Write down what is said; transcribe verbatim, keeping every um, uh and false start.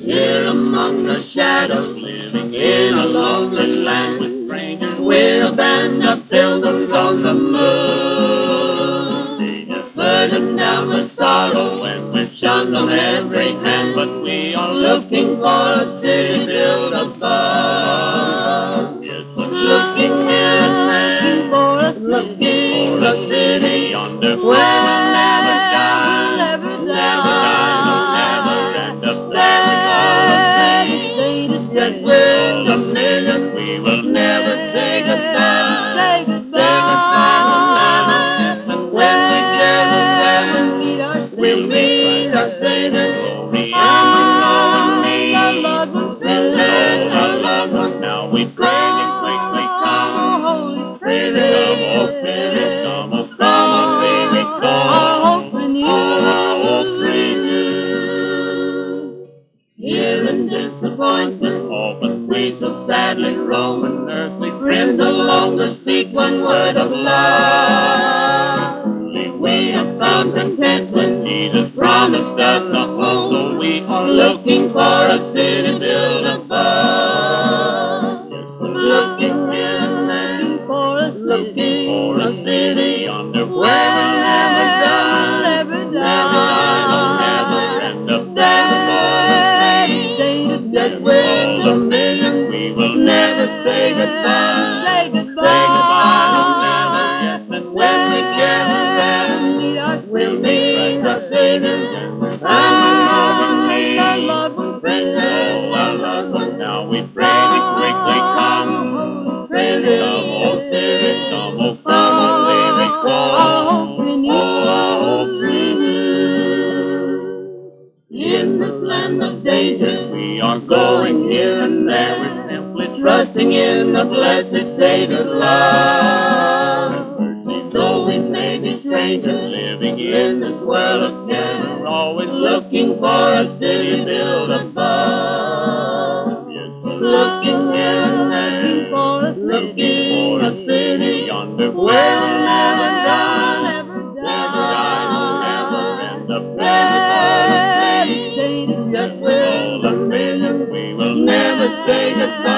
Here among the shadows, living in a lonely land with strangers, we're a band of pilgrims on the moon. Ages burdened down with sorrow and with shunned on every hand, but we are looking for a city built above. Yes, we're looking here and there, looking for a city yonder where we'll never die, never die, we'll never end up there. Yes, we're a million, we will never say goodbye. Say goodbye, never, and when we gather there, we'll meet our Savior, glory, and we know we we'll know our loved ones. Now we pray you quickly come, Holy Spirit, come, oh Spirit, come, oh come, oh Spirit, come, oh hope renewed. Here in disappointment, often we so sadly roam, and earthly friends no longer speak one word of love. Only we have found content when Jesus promised us a home, so we are looking for a city built above. Yes, we're looking here and there, looking for a city yonder where we'll never die, never die, we'll never end up there. Yes, we're a million, we will never say goodbye. Say goodbye, no never, yes, and when we get there, we'll meet our Savior, and our loved ones, friends, oh, our loved ones. Now we pray thee quickly come, Spirit, come, oh Spirit, come, oh come, oh Spirit, come, oh, our hope renewed. In this land of dangers, we are going here and there, we're simply trusting in the blessed Savior's love. Mercy, though we may be strangers, living in this world of care, we're always looking for a city built above. Yes, we're looking here and there, looking for a city yonder where we'll never die, never die, we'll never end up there. Yes, we're a million, we will never say goodbye.